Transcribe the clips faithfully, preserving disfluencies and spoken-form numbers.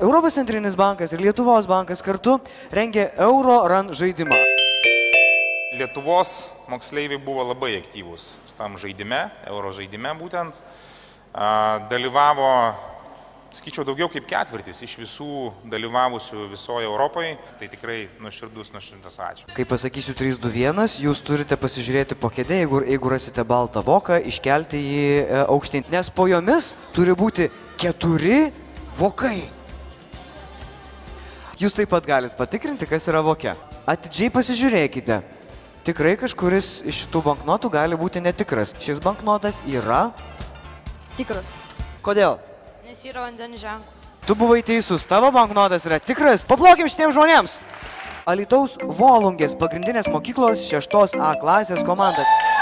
Europos centrinis bankas ir Lietuvos bankas kartu rengė Euro Run žaidimą. Lietuvos moksleiviai buvo labai aktyvūs tam žaidime, Euro žaidime būtent. Dalyvavo, sakyčiau, daugiau kaip ketvirtis iš visų dalyvavusių visoje Europoje. Tai tikrai nuoširdus, nuoširdus ačiū. Kai pasakysiu trys du vienas, jūs turite pasižiūrėti po kėdę, jeigu, jeigu rasite baltą voką, iškelti jį aukštyn. Nes po jomis turi būti keturi vokai. Jūs taip pat galite patikrinti, kas yra voke. Atidžiai pasižiūrėkite. Tikrai kažkuris iš šitų banknotų gali būti netikras. Šis banknotas yra... Tikras. Kodėl? Nes yra vandens ženklas. Tu buvai teisus, tavo banknotas yra tikras. Paplokim šitiems žmonėms. Alytaus Volungės pagrindinės mokyklos šeštos A klasės komanda.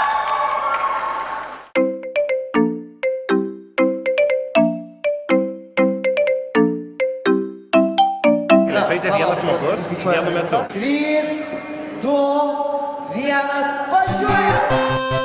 Žaidžia vienas žmogus vienu metu. trys, du, vienas, važiuoja!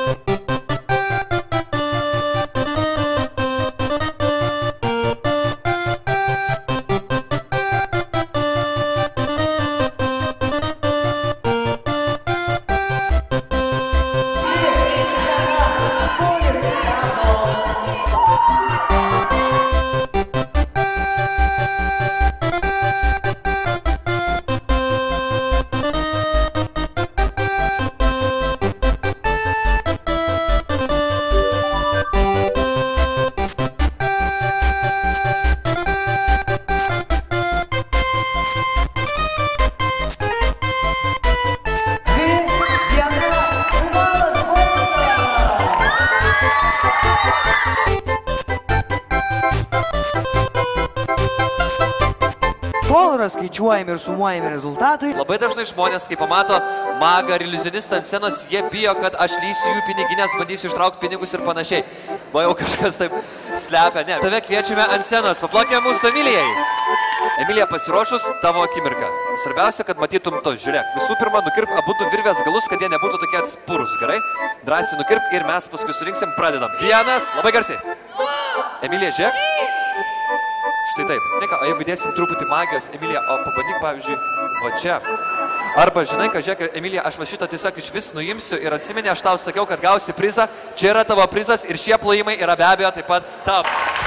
Kol yra skaičiuojami ir sumuojami rezultatai. Labai dažnai žmonės, kai pamato magą ar iliuzionistą ant scenos, jie bijo, kad aš lysiu jų piniginės, bandysiu ištraukti pinigus ir panašiai. Va jau kažkas taip slepia. Ne, tave kviečiame ant scenos. Paplokime mūsų Emilijai. Emilija, pasiruošus, tavo akimirka. Svarbiausia, kad matytum to. Žiūrėk, visų pirma, nukirp abu du virvės galus, kad jie nebūtų tokie atspurus. Gerai? Drąsiai nukirp ir mes paskui surinksim, pradedam. Vienas, labai garsiai. Emilija, žiūrėk. Štai taip. O jeigu dėsim truputį magijos, Emilija, o pabandyk, pavyzdžiui, va čia. Arba, žinai, ką, žiūrėk, Emilija, aš va šitą tiesiog iš vis nuimsiu ir atsimeni, aš tau sakiau, kad gausi prizą. Čia yra tavo prizas ir šie plojimai yra be abejo taip pat tau.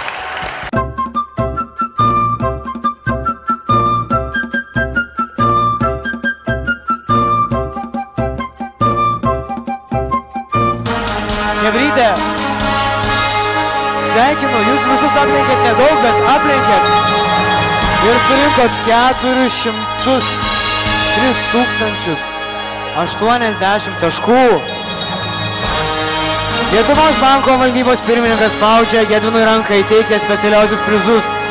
Chebryte, sveikinu, jūs visus aplenkėt nedaug, bet aplenkėt. Ir surinkot keturis šimtus tris tūkstančius aštuoniasdešimt taškų. Lietuvos banko valdybos pirmininkas spaudžia Gedvinui ranką, įteikia specialiausius prizus.